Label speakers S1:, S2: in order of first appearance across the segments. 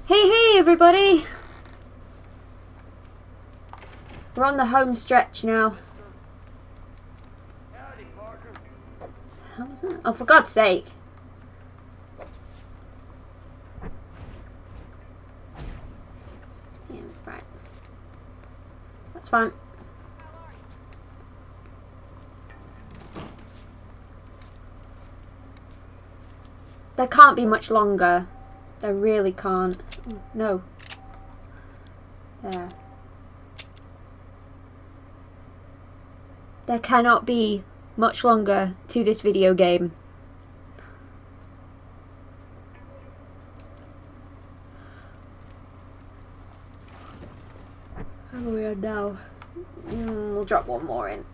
S1: Hey everybody! We're on the home stretch now.
S2: Howdy, Parker.
S1: How was that? Oh, for God's sake. Yeah, right. That's fine. There can't be much longer. There really can't. Oh, no. There. There cannot be much longer to this video game. How are we on now? We'll drop one more in.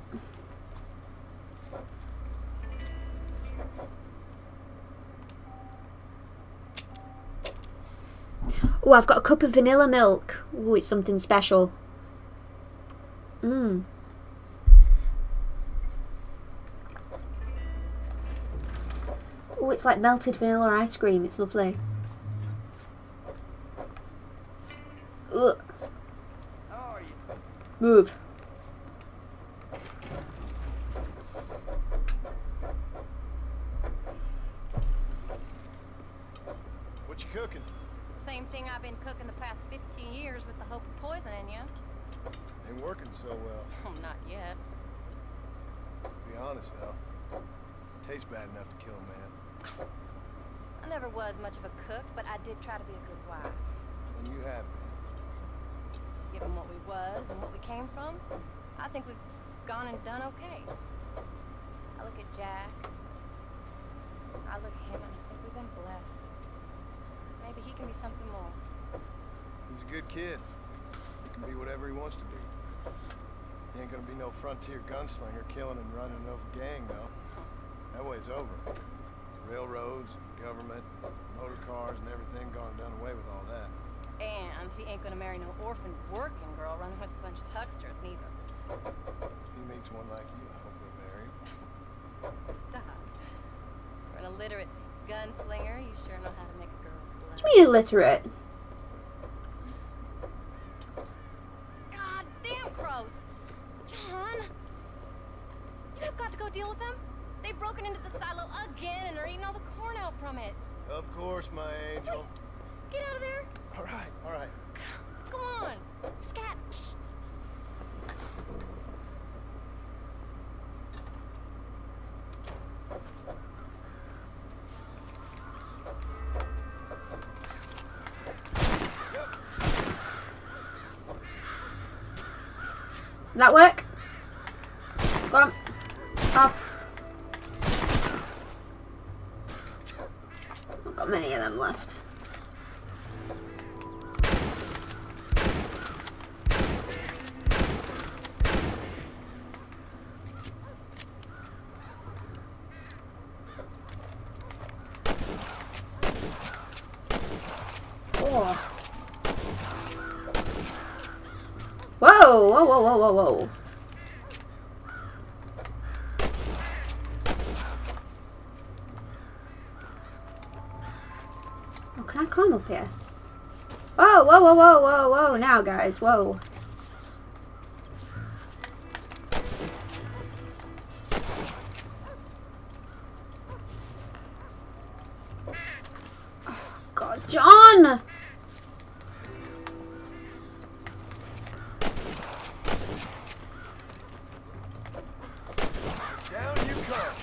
S1: Oh, I've got a cup of vanilla milk. Oh, it's something special. Oh, it's like melted vanilla ice cream. It's lovely. Ugh.
S2: How are you?
S1: Move.
S3: What you cooking?
S4: Same thing I've been cooking the past 15 years with the hope of poisoning you.
S3: Ain't working so well.
S4: Oh, not yet.
S3: Be honest though, tastes bad enough to kill a man.
S4: I never was much of a cook, but I did try to be a good wife.
S3: And you have been.
S4: Given what we was and what we came from, I think we've gone and done okay. I look at Jack. I look at him and I think we've been blessed. Maybe he can be something more.
S3: He's a good kid. He can be whatever he wants to be. He ain't gonna be no frontier gunslinger killing and running those gang though. That way's over. Railroads, government, motor cars and everything gone and done away with all that.
S4: And he ain't gonna marry no orphan working girl running with a bunch of hucksters neither.
S3: If he meets one like you, I hope they're married.
S4: Stop. For an illiterate gunslinger, you sure know how to make a girl blush.
S1: What do you mean illiterate?
S4: God damn crows! John! You have got to go deal with them. They've broken into the silo again and are eating all the corn out from it.
S3: Of course, my angel.
S4: Get out of there!
S3: All right, all right.
S4: Go on! Scat! Shh.
S1: That work? Go on. Off. Not got many of them left. Oh. Whoa, whoa, whoa, whoa, whoa, whoa. Oh, can I climb up here? Whoa, whoa, whoa, whoa, whoa, whoa, now guys, whoa. Oh, God, John!
S3: Down you come.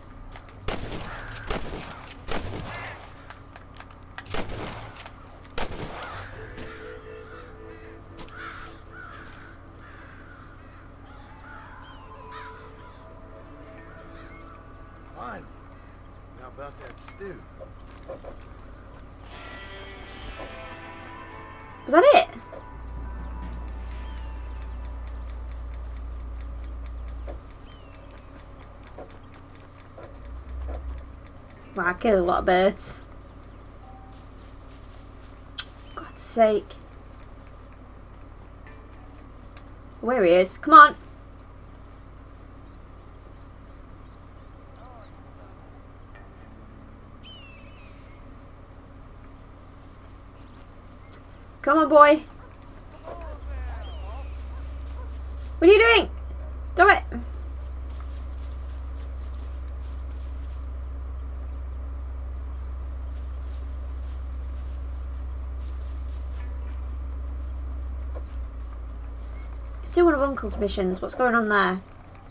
S3: Fine. Now about that stew.
S1: Was that it? Wow, I killed a lot of birds. God's sake. Where he is. Come on. Come on, boy. What are you doing? Stop it. It's still one of Uncle's missions. What's going on there?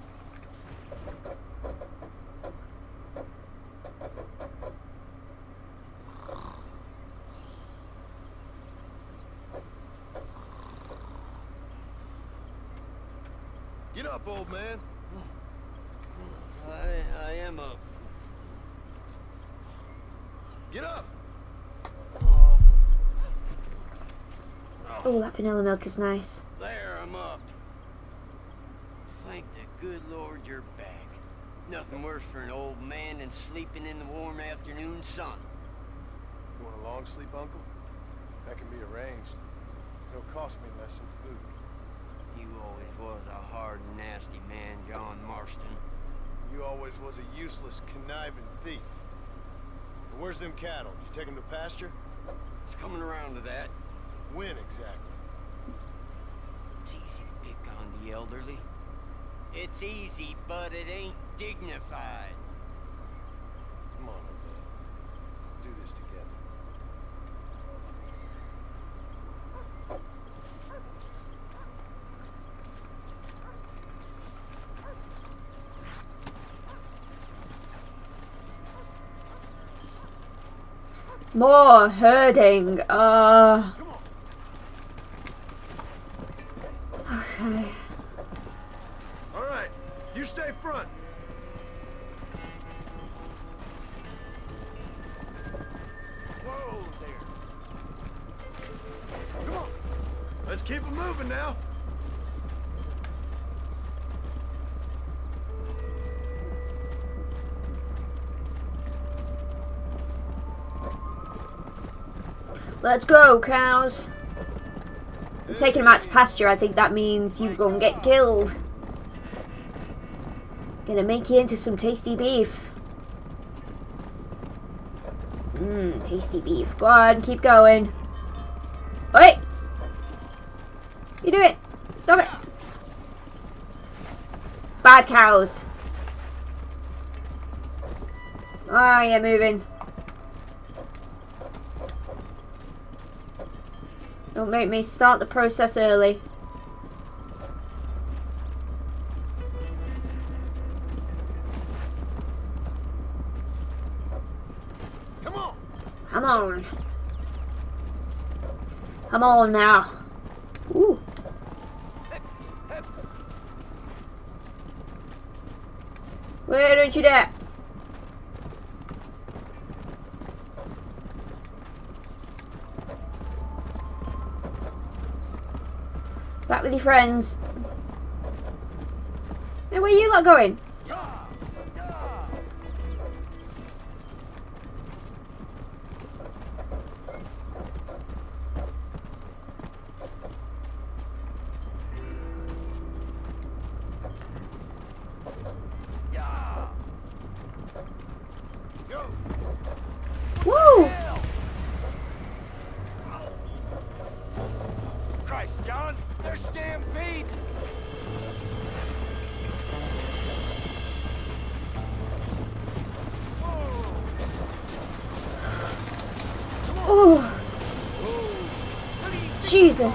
S3: Get up, old man.
S2: I am up.
S3: Get up.
S1: Oh, that vanilla milk is nice.
S2: There, I'm up. Thank the good Lord you're back. Nothing worse for an old man than sleeping in the warm afternoon sun.
S3: You want a long sleep, Uncle? That can be arranged. It'll cost me less than food.
S2: You always was a hard and nasty man, John Marston.
S3: You always was a useless, conniving thief. And where's them cattle? You take them to pasture?
S2: It's coming around to that.
S3: When exactly?
S2: It's easy to pick on the elderly. It's easy, but it ain't dignified.
S3: Come on, old man. Do this together.
S1: More herding.
S3: Come on.
S1: Okay.
S3: All right. You stay front. Whoa there. Come on. Let's keep it moving now.
S1: Let's go, cows. I'm taking them out to pasture. I think that means you gonna get killed. Gonna make you into some tasty beef. Tasty beef. Go on, keep going. Wait! You do it! Stop it! Bad cows. Ah, yeah, moving. Don't make me start the process early.
S3: Come on.
S1: Come on. Come on now. Ooh. Where don't you dare? Back with your friends. Hey, where you lot going? Woo!
S2: Christ, John, they're stampede.
S1: Oh, Jesus.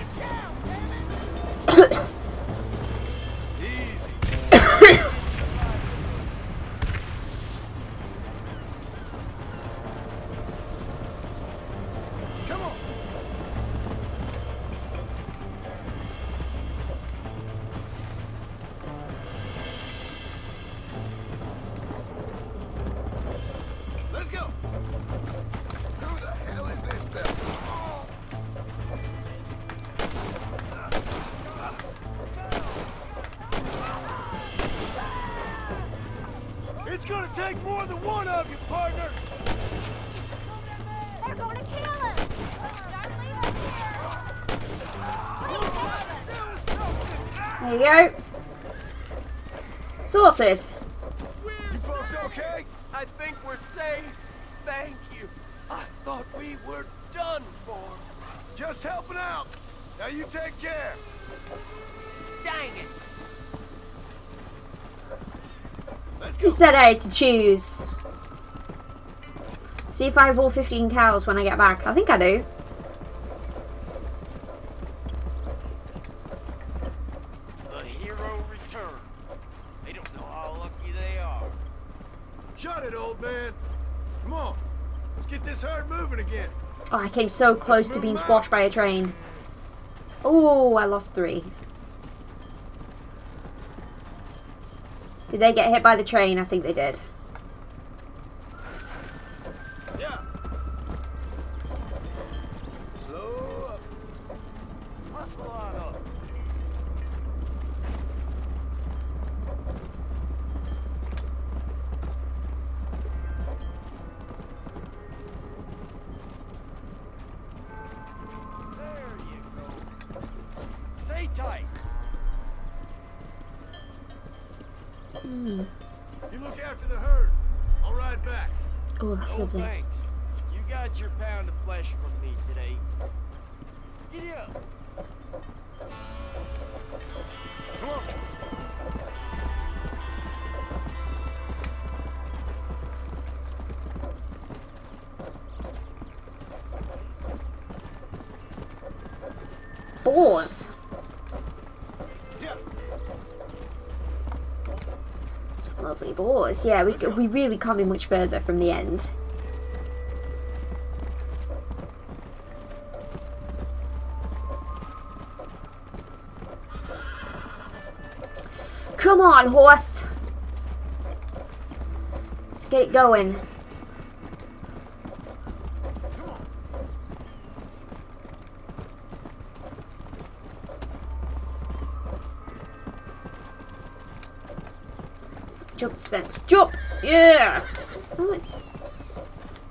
S3: Come on. Let's go. Who the hell is this devil? It's gonna take more than one of you, partner.
S4: They're going to kill us! Start leaving here!
S1: There you go. Sorted.
S3: You folks okay?
S2: I think we're safe. Thank you. I thought we were done for.
S3: Just Now you take care.
S2: Dang it!
S3: Let's
S1: Who
S3: go.
S1: said I had to choose? See if I have all 15 cows when I get back. I think I do.
S2: The hero returned. They don't know how lucky they are.
S3: Shut it, old man. Come on. Let's get this herd moving again.
S1: Oh, I came so close to being squashed by a train. Oh, I lost 3. Did they get hit by the train? I think they did.
S3: Yeah. Slow up.
S2: Muscle on up. There you go. Stay tight.
S1: Mm.
S3: You look after the herd. I'll ride back.
S1: Oh, that's
S2: No
S1: lovely.
S2: thanks. You got your pound of flesh from me today. Giddy up.
S3: Come on.
S1: Boars.
S3: Yeah.
S1: Some lovely boars. Yeah, we really can't be much further from the end. Come on, horse. Let's get it going.
S3: Come on.
S1: Jump this fence. Jump! Yeah! Oh, it's...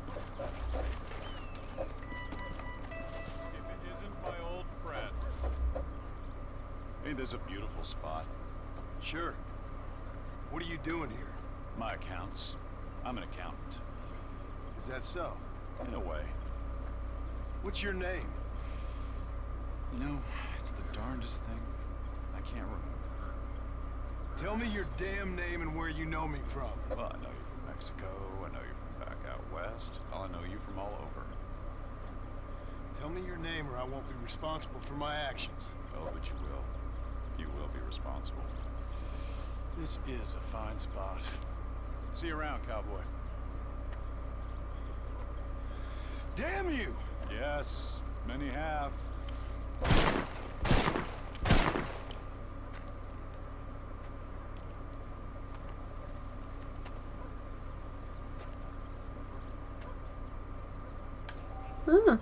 S5: If it isn't my old friend. Ain't this a beautiful spot?
S3: Sure. What are you doing here?
S5: My accounts. I'm an accountant.
S3: Is that so?
S5: In a way.
S3: What's your name?
S5: You know, it's the darndest thing. I can't remember.
S3: Tell me your damn name and where you know me from.
S5: Well, I know you from Mexico. I know you from back out west. I know you from all over.
S3: Tell me your name or I won't be responsible for my actions.
S5: Oh, but you will. You will be responsible. This is a fine spot. See you around, cowboy.
S3: Damn you!
S5: Yes, many have.
S1: Hmm.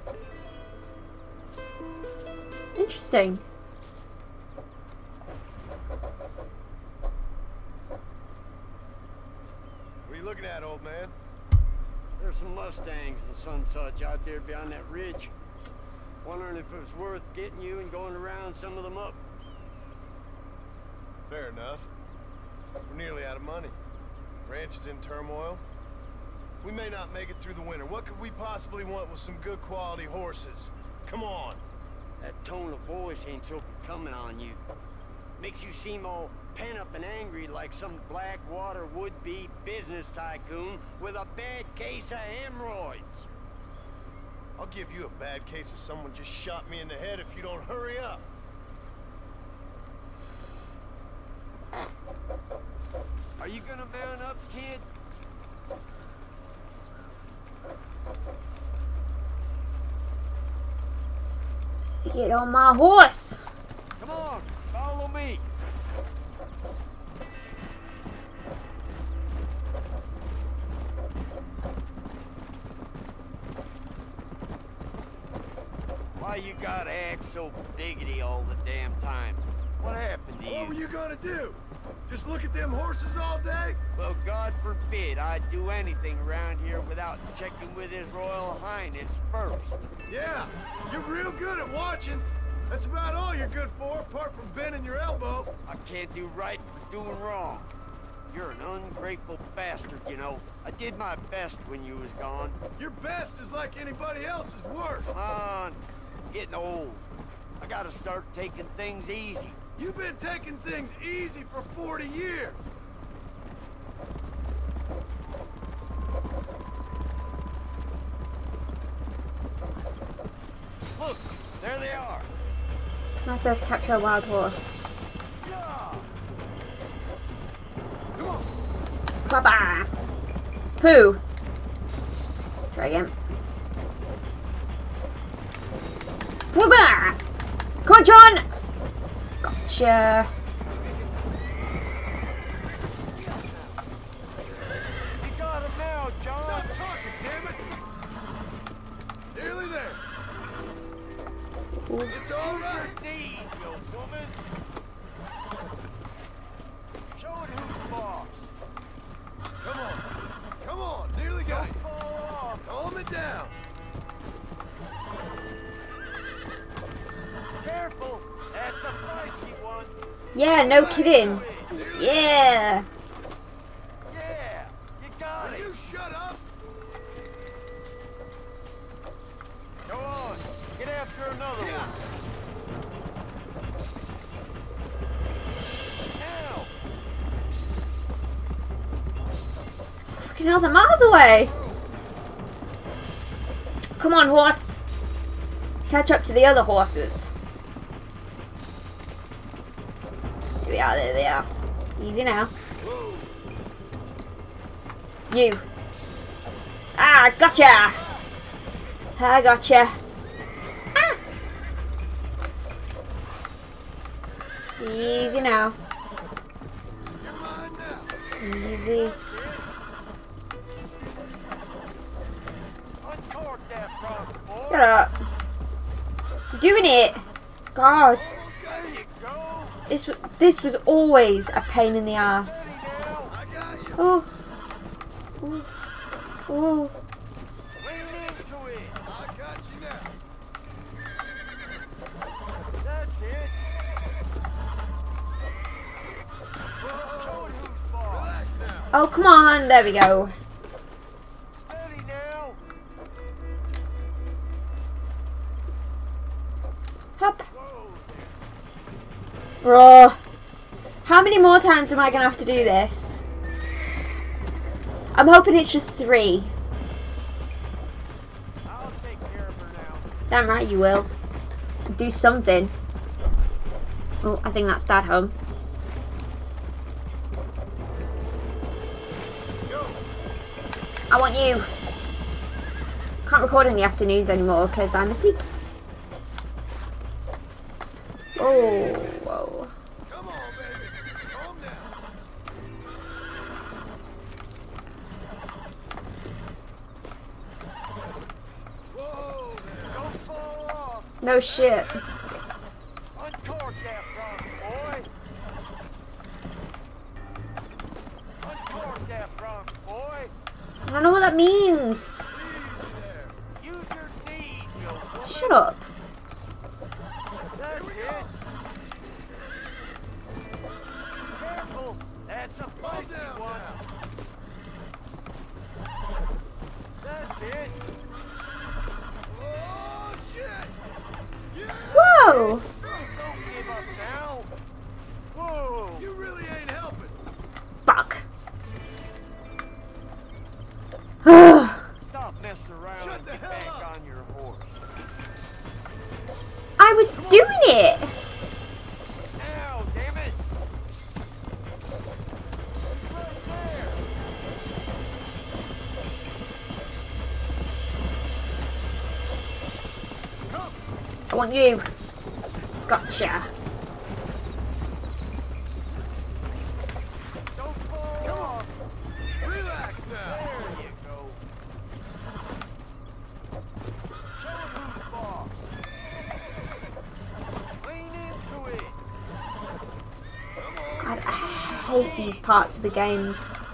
S1: Interesting.
S3: What are you looking at, old man?
S2: There's some Mustangs and some such out there beyond that ridge. Wondering if it was worth getting you and going around some of them up.
S3: Fair enough. We're nearly out of money. Ranch is in turmoil. We may not make it through the winter. What could we possibly want with some good quality horses? Come on.
S2: That tone of voice ain't so becoming on you. Makes you seem all pent up and angry like some Blackwater would-be business tycoon with a bad case of hemorrhoids.
S3: I'll give you a bad case of someone just shot me in the head if you don't hurry up.
S2: Are you gonna man up, kid?
S1: Get on my horse.
S2: Come on, follow me. Why you gotta act so diggity all the damn time? What happened to
S3: What were
S2: you?
S3: you gonna do? Just look at them horses all day?
S2: Well, God forbid I'd do anything around here without checking with His Royal Highness first.
S3: Yeah, you're real good at watching. That's about all you're good for, apart from bending your elbow.
S2: I can't do right for doing wrong. You're an ungrateful bastard, you know. I did my best when you was gone.
S3: Your best is like anybody else's worst.
S2: Come on, getting old. I gotta start taking things easy.
S3: You've been taking things easy for 40 years.
S2: Look, there they are.
S1: Nice to capture a wild horse.
S2: Yeah.
S3: Come on.
S1: Baba. Who? Try again. Baba. Come on, John. Gotcha.
S2: You got him now, John.
S3: Stop talking, damn it. Nearly there.
S1: Ooh.
S3: It's all right.
S2: Knees, you woman. Show it who's boss.
S3: Come on. Come on. Nearly got
S2: Don't
S3: you.
S2: fall off.
S3: Calm it down.
S2: Careful. That's a feisty one.
S1: Yeah, no kidding. Yeah.
S2: Yeah, you got
S3: Will
S2: it.
S3: you shut up?
S2: Go on. Get after another
S3: Yeah.
S2: one. Now.
S1: Fucking hell, they're miles away. Come on, horse. Catch up to the other horses. Here we are, there they are. Easy now. You. Ah, gotcha. I gotcha. Ah. Easy now.
S3: You're mine now.
S1: Easy.
S2: Uncork that front, boy.
S1: Shut up. I'm doing it. God.
S2: There you go.
S1: This was always a pain in the ass.
S2: Now,
S3: I got you.
S1: Oh. Ooh. Oh.
S2: lean into it.
S3: I got you now.
S2: That's it. Show it who's boss.
S3: Relax now.
S1: Oh, come on. There we go.
S2: Steady now.
S1: Hop.
S2: Whoa.
S1: Raw. How many more times am I going to have to do this? I'm hoping it's just 3.
S2: I'll take care of her now.
S1: Damn right you will. Do something. Oh, I think that's Dad home. I want you. Can't record in the afternoons anymore because I'm asleep. Oh, whoa.
S3: Come on, baby. Calm down. Whoa there.
S2: Don't fall off.
S1: No shit.
S2: Uncork that front, boy. Uncork that front, boy.
S1: I don't know what that means.
S2: Use your knees, you woman.
S1: Shut up.
S2: That's it. Careful. That's a
S3: Calm
S2: feisty
S3: down
S2: one.
S3: now.
S2: That's it.
S3: Oh, shit. Yeah.
S1: Whoa.
S2: Don't give up now. Whoa.
S3: You really ain't helping.
S1: Fuck.
S2: Stop messing around
S3: Shut
S2: and
S3: the
S2: get
S3: hell
S2: back
S3: up.
S2: on your horse.
S1: I was doing it.
S2: Now, damn it. Right there.
S3: Come.
S1: I want you. Gotcha.
S2: Don't fall off.
S3: Relax now.
S2: There you go. Show him who's boss. Lean into it.
S3: Come on.
S1: God, I hate these parts of the games.